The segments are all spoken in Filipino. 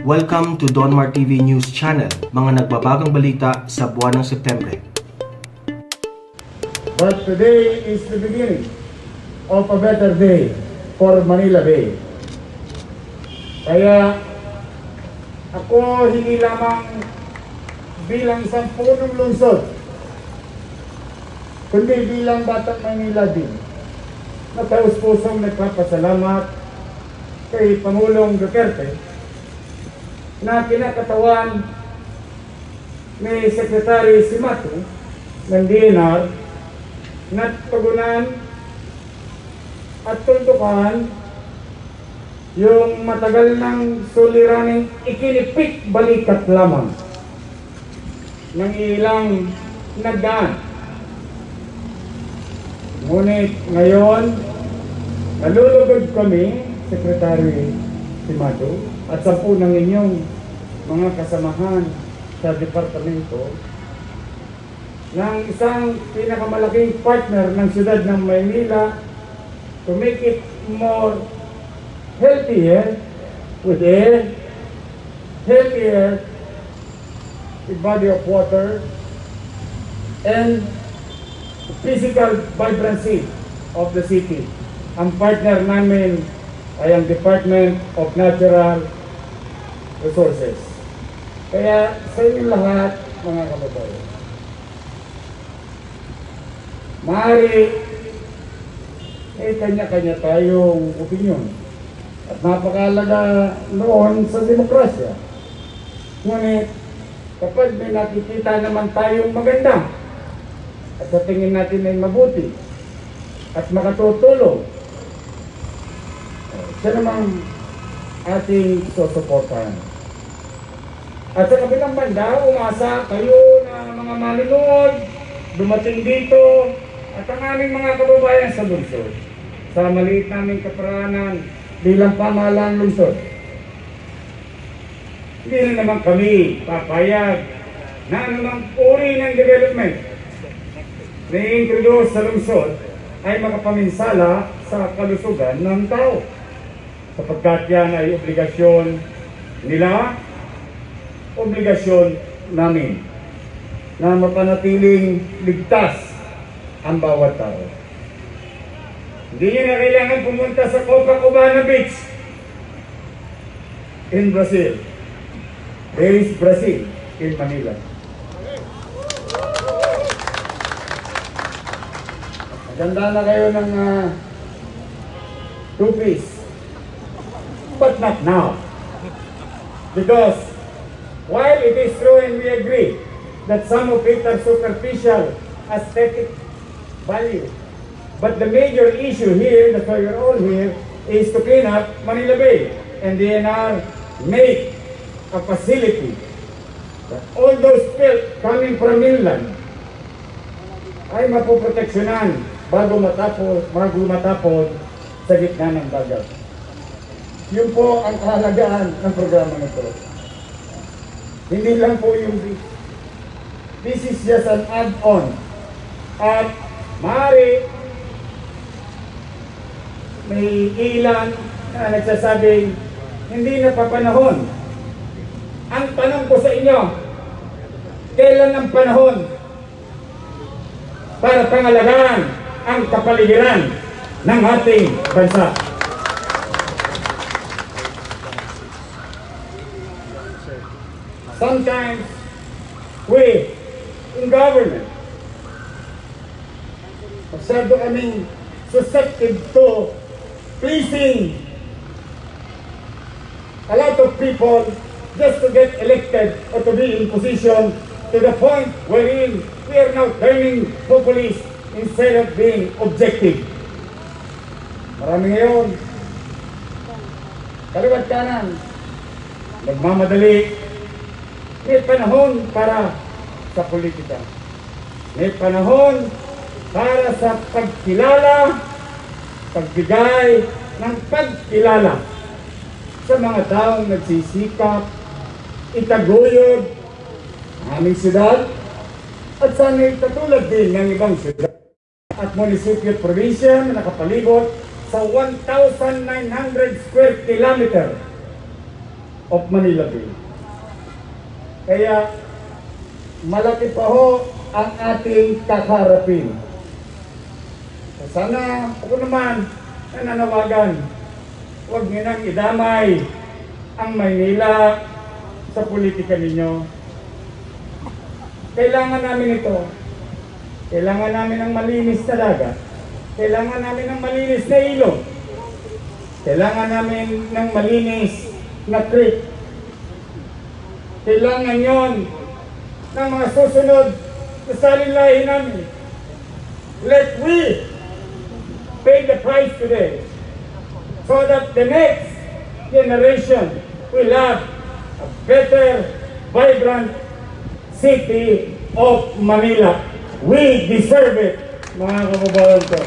Welcome to Donmar TV News Channel, mga nagbabagang balita sa buwan ng Setyembre. But today is the beginning of a better day for Manila Bay. Kaya ako hindi lamang bilang isang punong lungsod, kundi bilang Batang Manila din, na taus-pusong nagpapasalamat kay Pangulong Duterte na kinakatawan ni Secretary Simato ng DNR na tugunan at tuntukan yung matagal ng suliraning ikinipik balikat lamang ng ilang nagdaan. Ngunit ngayon, nalulugod kami, Secretary Simato, at 10 ng inyong mga kasamahan sa departamento ng isang pinakamalaking partner ng siyudad ng Maynila to make it more healthier with air, healthier with body of water, and physical vibrancy of the city. Ang partner namin ay ang Department of Natural Resources. Kaya sa inyo lahat, mga kababayan, maaari may kanya-kanya tayong opinyon at napakalaga noon sa demokrasya. Ngunit kapag may nakikita naman tayong maganda at sa tingin natin ay mabuti at makatutulong, siya namang ating susuportahan. At sa kabilang banda, umasa kayo na mga manunod, dumating dito, at ang aming mga kababayan sa lungsod, sa maliit naming kaparanan bilang pamahalaan lungsod. Hindi rin naman kami papayag na anumang uri ng development na i-introduce sa lungsod ay makapaminsala sa kalusugan ng tao, sapagkat yan ay obligasyon nila, obligasyon namin na mapanatiling ligtas ang bawat tao. Hindi nyo na kailangan pumunta sa Copacabana Beach in Brazil. There is Brazil in Manila. Maganda na kayo ng two-piece. But not now. Because while it is true and we agree that some of it are superficial aesthetic value, but the major issue here, that's why we're all here, is to clean up Manila Bay. And the DNR make a facility that all those filth coming from inland ay mapoproteksyonan bago matapon sa gitna ng dagat. Yun po ang kahalagaan ng programa nito. Hindi lang po yung this is just an add-on. At maaari may ilan na nagsasabing hindi na papanahon. Ang tanong ko sa inyo, kailan ang panahon para pangalagaan ang kapaligiran ng ating bansa? Sometimes we in government masyado kaming susceptible to pleasing a lot of people just to get elected or to be in position, to the point wherein we are now turning populist instead of being objective. Marami ngayon kaliwat kanan nagmamadali. May panahon para sa politika. May panahon para sa pagkilala, pagbigay ng pagkilala sa mga taong nagsisikap, itaguyod aming siyudad at sana katulad din ng ibang siyudad at munisipyo at probinsya na nakapalibot sa 1,900 square kilometer of Manila Bay. Kaya malaki pa ho ang ating kakaharapin. Sana ako naman nananawagan, huwag niyo nang idamay ang Maynila sa politika ninyo. Kailangan namin ito. Kailangan namin ng malinis na dagat. Kailangan namin ng malinis na ilog. Kailangan namin ng malinis na creek. Kailangan yon ng mga susunod na salinlahi namin. Let we pay the price today so that the next generation will have a better, vibrant city of Manila. We deserve it, mga kababayan ko.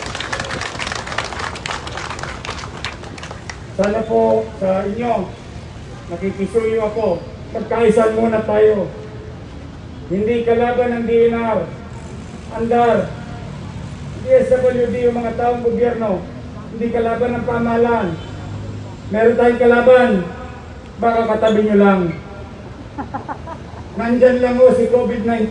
Sana po sa inyo, nakikisuyo ako, magkaisan muna tayo. Hindi kalaban ng DNR, Andar, DSWD, yung mga taong gobyerno. Hindi kalaban ng pamahalaan. Meron tayong kalaban, baka katabi nyo lang. Nandyan lang o si COVID-19.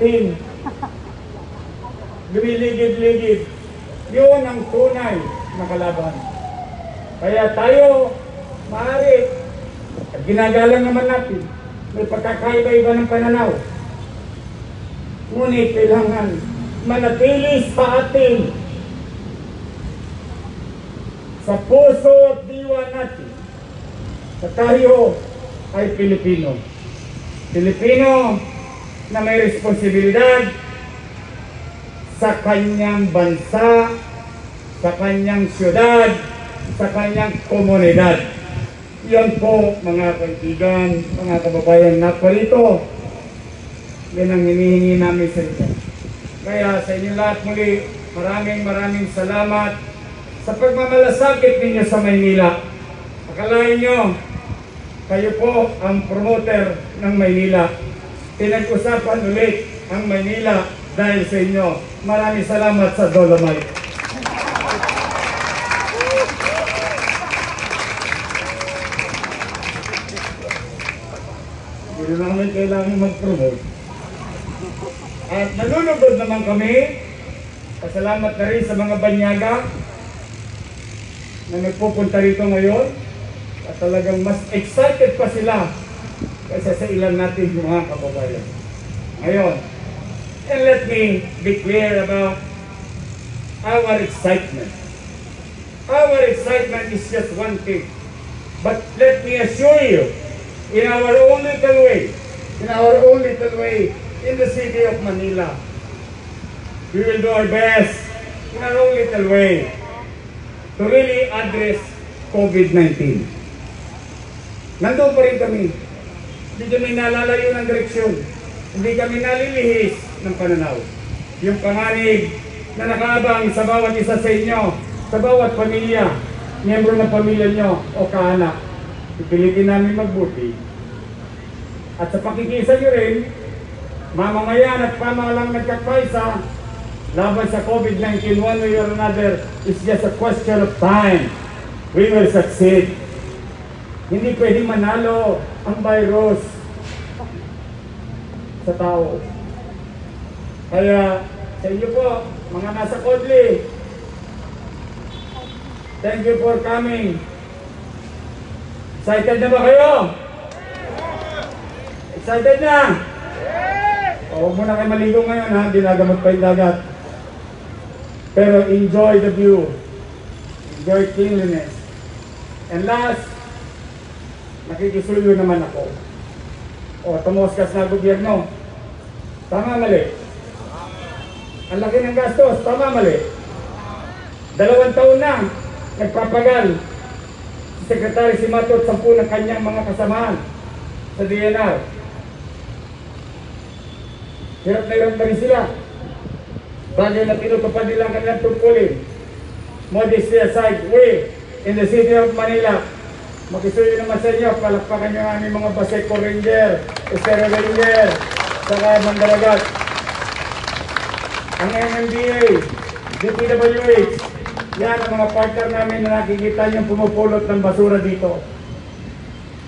Lumiligid-ligid. Yun ang tunay na kalaban. Kaya tayo, maaari, at ginagalang naman natin, may pagkakaiba-iba ng pananaw. Ngunit kailangan manatili sa atin, sa puso at diwa natin, na tayo ay Pilipino. Pilipino na may responsibilidad sa kanyang bansa, sa kanyang syudad, sa kanyang komunidad. Yan po, mga kaibigan, mga kababayan na parito. Yan ang hinihingi namin sa inyo. Kaya sa inyo lahat muli, maraming salamat sa pagmamalasakit ninyo sa Maynila. Akalain nyo, kayo po ang promoter ng Maynila. Pinag-usapan ulit ang Maynila dahil sa inyo. Maraming salamat sa Dolomite. Hindi namin kailangan mag-promote. At nalulugod naman kami. Pasalamat na rin sa mga banyaga na nagpupunta rito ngayon. At talagang mas excited pa sila kaysa sa ilan natin mga kababayan. Ngayon, and let me be clear about our excitement. Our excitement is just one thing. But let me assure you, in our own little way, in the city of Manila, we will do our best in our own little way to really address COVID-19. Nandun pa rin kami. Hindi kami nalalayo ng direksyon. Hindi kami nalilihis ng pananaw. Yung panganib na nakaabang sa bawat isa sa inyo, sa bawat pamilya, miyembro ng pamilya nyo o kaanak, ipilitin namin magbuti. At sa pakikisa nyo rin, mamamayan at pamahalang nagkakaisa laban sa COVID-19 one way or another is just a question of time. We will succeed. Hindi pwedeng manalo ang virus sa tao. Kaya sa inyo po, mga nasa Kodli, thank you for coming. Excited na ba kayo? Excited na? O, huwag muna kayo maligo ngayon ha, dinagamot pa yung dagat. Pero enjoy the view. Enjoy cleanliness. And last, nakikisuyo naman ako. O, tumuskas na gobyerno. Tama, mali. Ang laki ng gastos. Tama, mali. 2 taon na, nagpapagal si Secretary Simato at 10 ng kanyang mga kasamahan sa DNR. Hirap na rin sila. Bagay na tinutupad nila ang kanilang tungkulin. Modesty aside, we in the city of Manila, makisuyo naman sa inyo, palakpakan nyo ang aming mga Baseco Ranger, Estero Ranger, saka Mandaragat. Ang MMDA,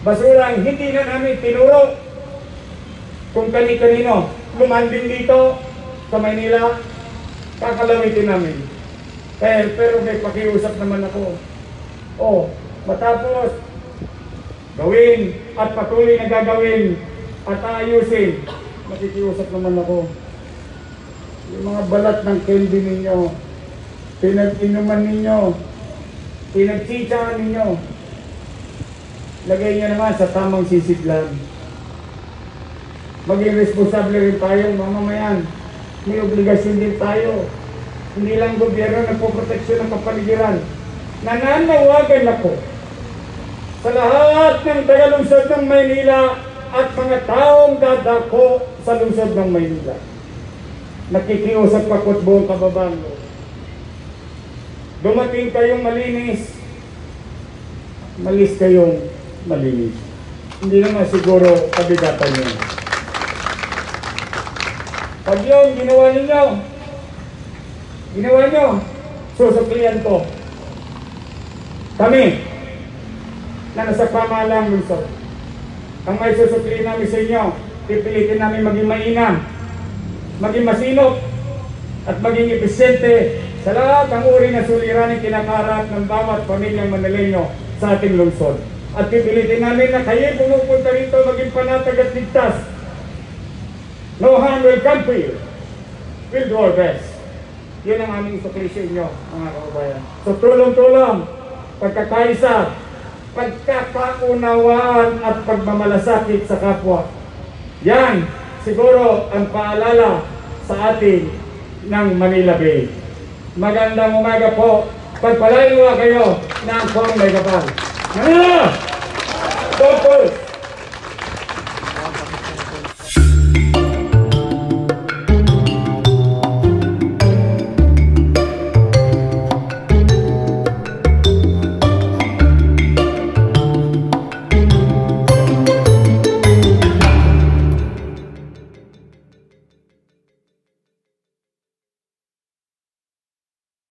Basurang hindi na namin tinuro kung kani-kanino lumanding dito sa Maynila, kakalawitin namin. Pero may pakiusap naman ako. Matapos gawin at patuloy na gagawin at ayusin, makikiusap naman ako. Yung mga balat ng candy ninyo, pinag-inuman ninyo, pinag-chichaan ninyo, lagay niyo naman sa tamang sisidlan. Maging responsable rin tayo, mamamayan. May obligasyon din tayo. Hindi lang gobyerno nagpoproteksyon ng kapaligiran. Nananawagan ako sa lahat ng taga-lungsod ng Maynila at mga taong dadako sa lungsod ng Maynila. Nakikiusap ako at buong kababayan mo. Dumating kayong malinis, malis kayong malinis. Hindi naman siguro kabigatan yun. Pag yun ginawa nyo, susuklian ko. Kami, na nasa pamahalang lungsod, ang may susuklian namin sa inyo, pipilitin namin maging mainam, maging masinop, at maging epesyente sa lahat ng uri na suliranin kinakaharap ng bawat pamilyang Manileño sa ating lungsod. At pipilitin namin na kayo pumupunta rito maging panatag at ligtas. No harm will come to you. We'll do our best. Yun ang aming sukli sa inyo, mga kababayan. So tulong-tulong, pagkakaisa, pagkakaunawaan at pagmamalasakit sa kapwa. Yan, siguro ang paalala sa atin ng Manila Bay. Magandang umaga po. Pagpalain mo kayo na ang pong may kapal. Manila! Focus!